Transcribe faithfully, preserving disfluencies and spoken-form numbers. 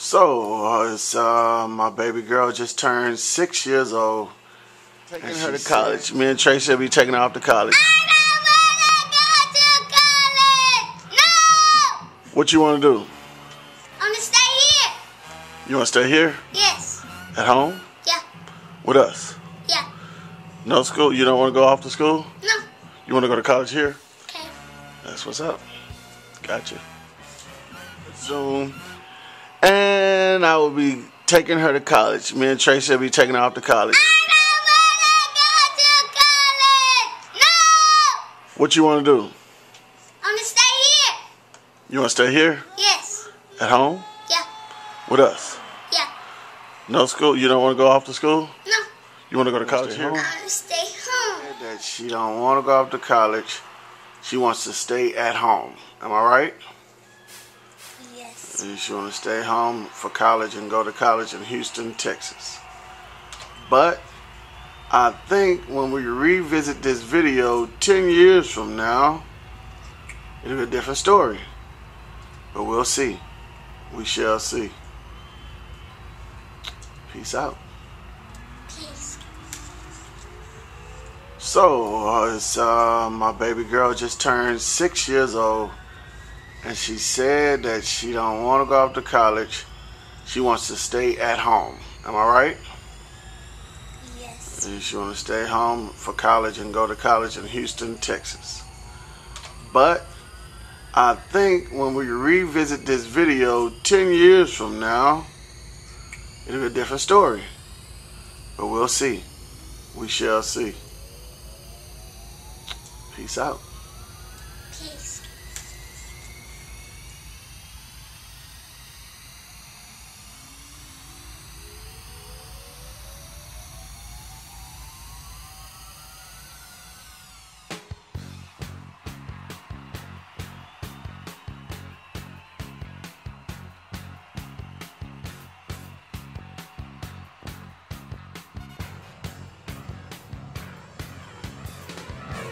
So, uh, it's, uh, my baby girl just turned six years old. Taking her to college. Me and Tracy will be taking her off to college. I don't want to go to college! No! What you want to do? I'm gonna stay here. You want to stay here? Yes. At home? Yeah. With us? Yeah. No school? You don't want to go off to school? No. You want to go to college here? Okay. That's what's up. Gotcha. Zoom. And I will be taking her to college. Me and Tracy will be taking her off to college. I don't want to go to college! No! What you want to do? I'm gonna stay here. You want to stay here? Yes. At home? Yeah. With us? Yeah. No school? You don't want to go off to school? No. You want to go to college here? I'm gonna stay home. That she don't want to go off to college. She wants to stay at home. Am I right? Yes. And she want to stay home for college and go to college in Houston, Texas. But I think when we revisit this video ten years from now, it'll be a different story. But we'll see. We shall see. Peace out. Peace. So, uh, it's, uh, my baby girl just turned six years old. And she said that she don't want to go off to college. She wants to stay at home. Am I right? Yes. And she want to stay home for college and go to college in Houston, Texas. But I think when we revisit this video ten years from now, it'll be a different story. But we'll see. We shall see. Peace out.